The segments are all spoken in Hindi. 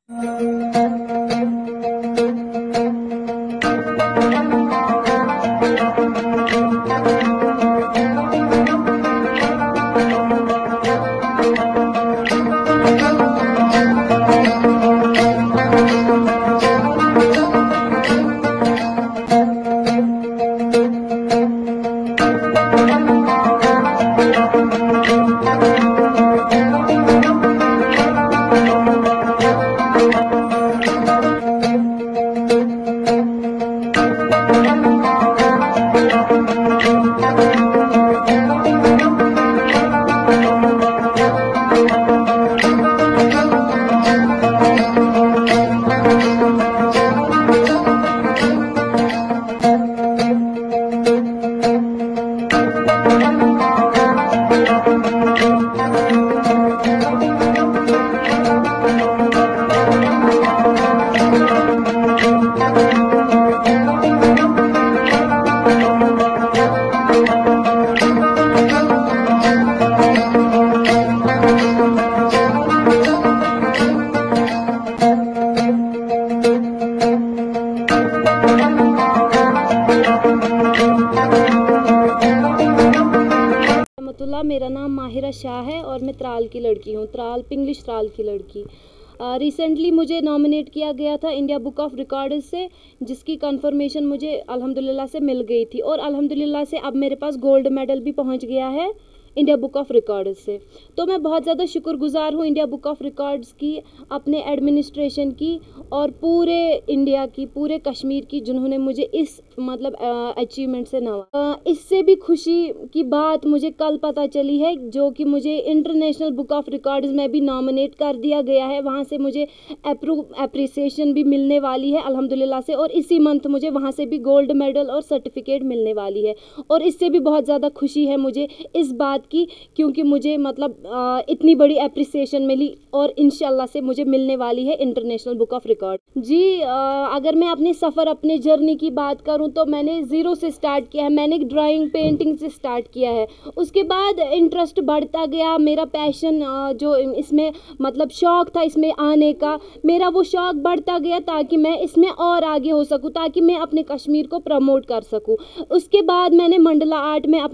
मेरा नाम माहिरा शाह है और मैं त्राल की लड़की हूँ, पिंगलिश त्राल की लड़की। रिसेंटली मुझे नॉमिनेट किया गया था इंडिया बुक ऑफ रिकॉर्ड्स से, जिसकी कंफर्मेशन मुझे अल्हम्दुलिल्लाह से मिल गई थी और अल्हम्दुलिल्लाह से अब मेरे पास गोल्ड मेडल भी पहुँच गया है इंडिया बुक ऑफ रिकॉर्ड्स से। तो मैं बहुत ज़्यादा शुक्रगुजार हूँ इंडिया बुक ऑफ रिकॉर्ड्स की, अपने एडमिनिस्ट्रेशन की और पूरे इंडिया की, पूरे कश्मीर की, जिन्होंने मुझे इस मतलब अचीवमेंट से नवाजा। इससे भी खुशी की बात मुझे कल पता चली है, जो कि मुझे इंटरनेशनल बुक ऑफ रिकॉर्ड्स में भी नॉमिनेट कर दिया गया है। वहाँ से मुझे अप्रिसिएशन भी मिलने वाली है अल्हम्दुलिल्लाह से, और इसी मंथ मुझे वहाँ से भी गोल्ड मेडल और सर्टिफिकेट मिलने वाली है। और इससे भी बहुत ज़्यादा खुशी है मुझे इस बात की, क्योंकि मुझे मतलब इतनी बड़ी अप्रिसिएशन मिली और इंशाल्लाह से मुझे मिलने वाली है इंटरनेशनल बुक ऑफ रिकॉर्ड। जी, अगर मैं अपने सफ़र, अपने जर्नी की बात करूं तो मैंने ज़ीरो से स्टार्ट किया है। मैंने ड्राइंग पेंटिंग से स्टार्ट किया है, उसके बाद इंटरेस्ट बढ़ता गया। मेरा पैशन जो इसमें मतलब शौक़ था इसमें आने का, मेरा वो शौक़ बढ़ता गया ताकि मैं इसमें और आगे हो सकूं, ताकि मैं अपने कश्मीर को प्रमोट कर सकूं। उसके बाद मैंने मंडला आर्ट में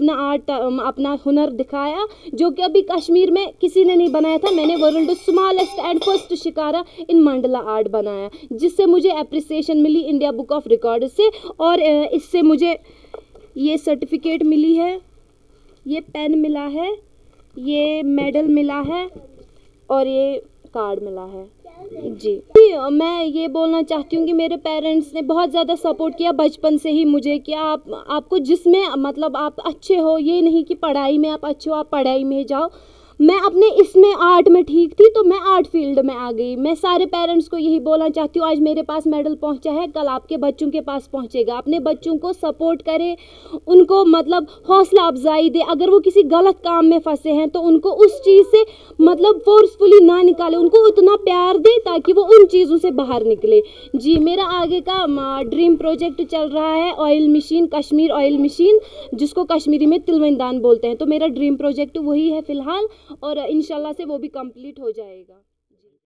अपना हुनर दिखाया, जो कि अभी कश्मीर में किसी ने नहीं बनाया था। मैंने world smallest and first shikara in mandala art बनाया, जिससे मुझे अप्रिसिएशन मिली इंडिया बुक ऑफ रिकॉर्ड से। और इससे मुझे ये सर्टिफिकेट मिली है, ये पेन मिला है, ये मेडल मिला है और ये कार्ड मिला है। जी, मैं ये बोलना चाहती हूँ कि मेरे पेरेंट्स ने बहुत ज़्यादा सपोर्ट किया बचपन से ही मुझे, कि आपको जिसमें मतलब आप अच्छे हो, ये नहीं कि पढ़ाई में आप अच्छे हो आप पढ़ाई में जाओ। मैं अपने इसमें आर्ट में ठीक थी तो मैं आर्ट फील्ड में आ गई। मैं सारे पेरेंट्स को यही बोलना चाहती हूँ, आज मेरे पास मेडल पहुँचा है, कल आपके बच्चों के पास पहुँचेगा। अपने बच्चों को सपोर्ट करें, उनको मतलब हौसला अफजाई दे। अगर वो किसी गलत काम में फंसे हैं तो उनको उस चीज़ से मतलब फोर्सफुली ना निकाले, उनको उतना प्यार दे ताकि वो उन चीज़ों से बाहर निकले। जी, मेरा आगे का ड्रीम प्रोजेक्ट चल रहा है oil machine, Kashmir oil machine, जिसको कश्मीरी में तिलवंदान बोलते हैं। तो मेरा ड्रीम प्रोजेक्ट वही है फ़िलहाल, और इंशाल्लाह से वो भी कंप्लीट हो जाएगा।